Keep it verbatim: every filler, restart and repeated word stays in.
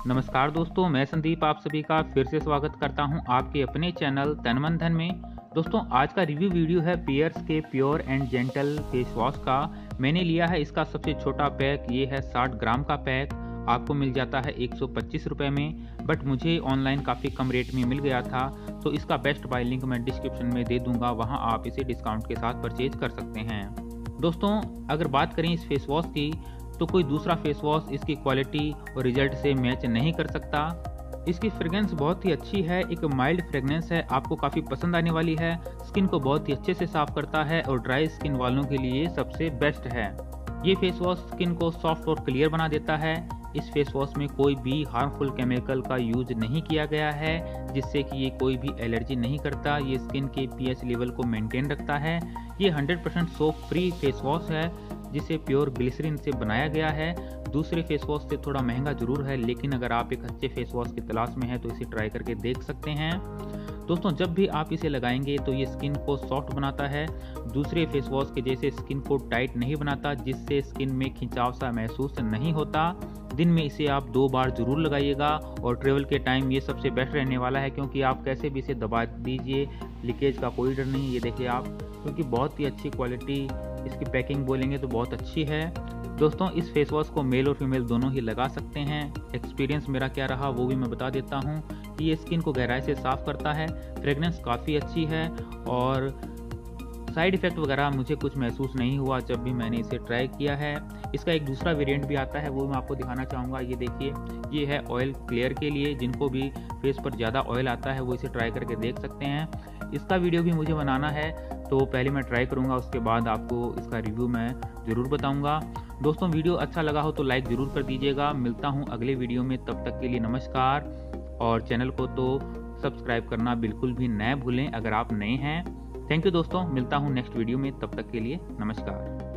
नमस्कार दोस्तों, मैं संदीप आप सभी का फिर से स्वागत करता हूं आपके अपने चैनल तन मन धन में। दोस्तों, आज का रिव्यू वीडियो है पियर्स के pure and gentle face wash का। मैंने लिया है इसका सबसे छोटा पैक, ये है साठ ग्राम का पैक। आपको मिल जाता है एक सौ पच्चीस रुपये में, बट मुझे ऑनलाइन काफ़ी कम रेट में मिल गया था, तो इसका बेस्ट बाय लिंक मैं डिस्क्रिप्शन में दे दूंगा, वहाँ आप इसे डिस्काउंट के साथ परचेज कर सकते हैं। दोस्तों, अगर बात करें इस फेस वॉश की, तो कोई दूसरा फेस वॉश इसकी क्वालिटी और रिजल्ट से मैच नहीं कर सकता। इसकी फ्रेग्रेंस बहुत ही अच्छी है, एक माइल्ड फ्रेग्रेंस है, आपको काफ़ी पसंद आने वाली है। स्किन को बहुत ही अच्छे से साफ करता है और ड्राई स्किन वालों के लिए सबसे बेस्ट है। ये फेस वॉश स्किन को सॉफ्ट और क्लियर बना देता है। इस फेस वॉश में कोई भी हार्मफुल केमिकल का यूज नहीं किया गया है, जिससे कि ये कोई भी एलर्जी नहीं करता। ये स्किन के पीएच लेवल को मेंटेन रखता है। ये hundred percent soap free face wash है, जिसे प्योर ग्लिसरीन से बनाया गया है। दूसरे फेस वॉश से थोड़ा महंगा जरूर है, लेकिन अगर आप एक अच्छे फेस वॉश की तलाश में हैं तो इसे ट्राई करके देख सकते हैं। दोस्तों, जब भी आप इसे लगाएंगे तो ये स्किन को सॉफ्ट बनाता है, दूसरे फेस वॉश के जैसे स्किन को टाइट नहीं बनाता, जिससे स्किन में खिंचाव सा महसूस नहीं होता। दिन में इसे आप दो बार जरूर लगाइएगा और ट्रेवल के टाइम ये सबसे बेस्ट रहने वाला है, क्योंकि आप कैसे भी इसे दबा दीजिए, लीकेज का कोई डर नहीं। ये देखिए आप, क्योंकि बहुत ही अच्छी क्वालिटी, इसकी पैकिंग बोलेंगे तो बहुत अच्छी है। दोस्तों, इस फेस वॉश को मेल और फीमेल दोनों ही लगा सकते हैं। एक्सपीरियंस मेरा क्या रहा वो भी मैं बता देता हूँ कि ये स्किन को गहराई से साफ करता है, फ्रेग्रेंस काफ़ी अच्छी है और साइड इफ़ेक्ट वगैरह मुझे कुछ महसूस नहीं हुआ जब भी मैंने इसे ट्राई किया है। इसका एक दूसरा वेरिएंट भी आता है, वो मैं आपको दिखाना चाहूँगा। ये देखिए, ये है ऑयल क्लियर के लिए, जिनको भी फेस पर ज़्यादा ऑयल आता है वो इसे ट्राई करके देख सकते हैं। इसका वीडियो भी मुझे बनाना है, तो पहले मैं ट्राई करूँगा, उसके बाद आपको इसका रिव्यू मैं ज़रूर बताऊँगा। दोस्तों, वीडियो अच्छा लगा हो तो लाइक ज़रूर कर दीजिएगा। मिलता हूँ अगले वीडियो में, तब तक के लिए नमस्कार। और चैनल को तो सब्सक्राइब करना बिल्कुल भी न भूलें अगर आप नए हैं। थैंक यू दोस्तों, मिलता हूँ नेक्स्ट वीडियो में, तब तक के लिए नमस्कार।